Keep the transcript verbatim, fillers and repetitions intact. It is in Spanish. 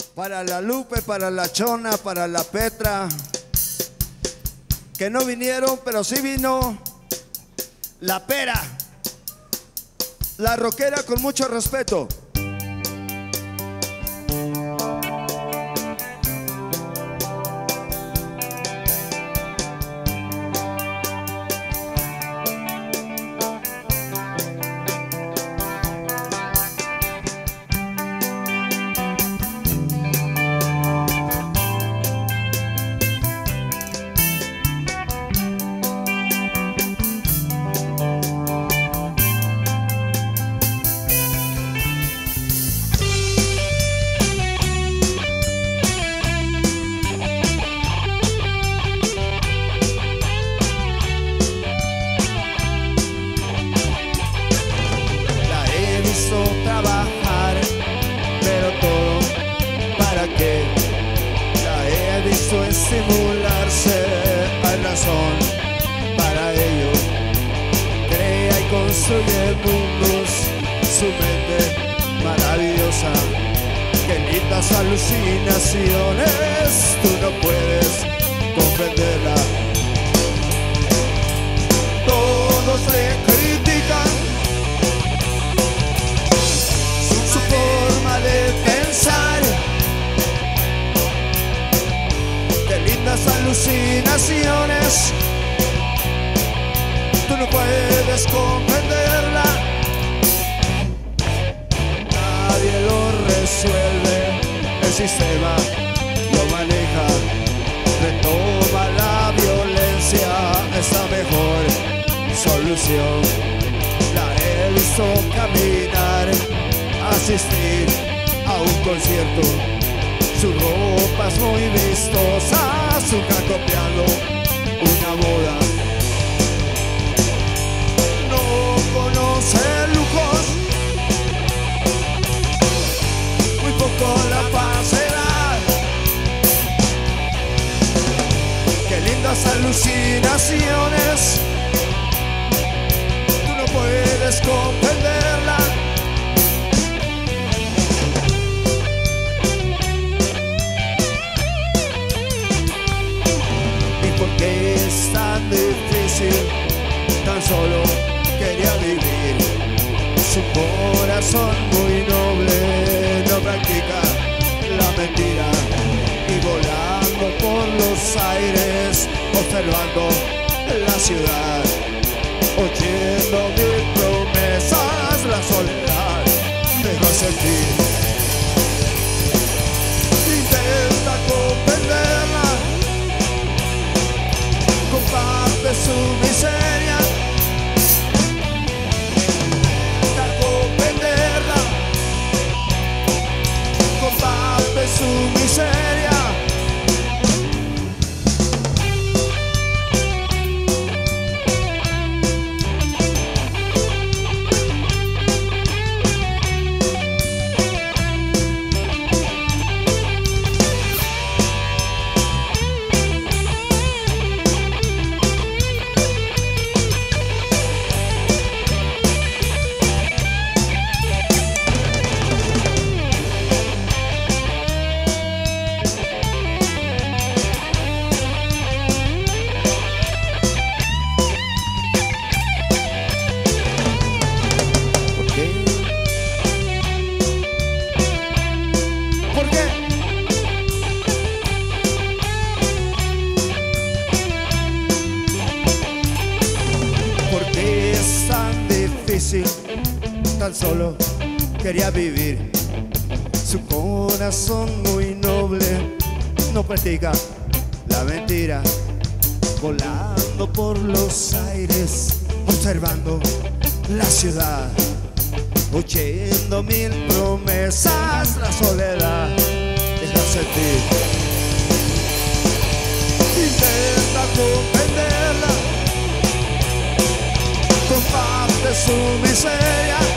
Para la Lupe, para la Chona, para la Petra, que no vinieron, pero sí vino la Pera, la rockera con mucho respeto. Trabajar, pero todo para que la he visto estimularse. Hay razón para ello, crea y construye mundos, su mente maravillosa, qué lindas alucinaciones, tú no puedes comprenderla. Todos le critican de pensar, qué lindas alucinaciones, tú no puedes comprenderla. Nadie lo resuelve, el sistema lo maneja, retoma la violencia, es la mejor solución. La he visto caminar, asistir a un concierto, su ropa es muy vistosa, su copiando una boda. No conoce lujos, muy poco la falsedad. Qué lindas alucinaciones, tú no puedes comprenderla. ¿Qué es tan difícil? Tan solo quería vivir. Su corazón muy noble no practica la mentira, y volando por los aires, observando la ciudad, oyendo mil promesas, la soledad deja sentir. Intenta comprenderla, comparte su miseria, intenta comprenderla, comparte su miseria. Tan solo quería vivir. Su corazón muy noble no practica la mentira, volando por los aires, observando la ciudad, oyendo mil promesas, la soledad deja sentir. Intenta comprenderla, comparte su miseria.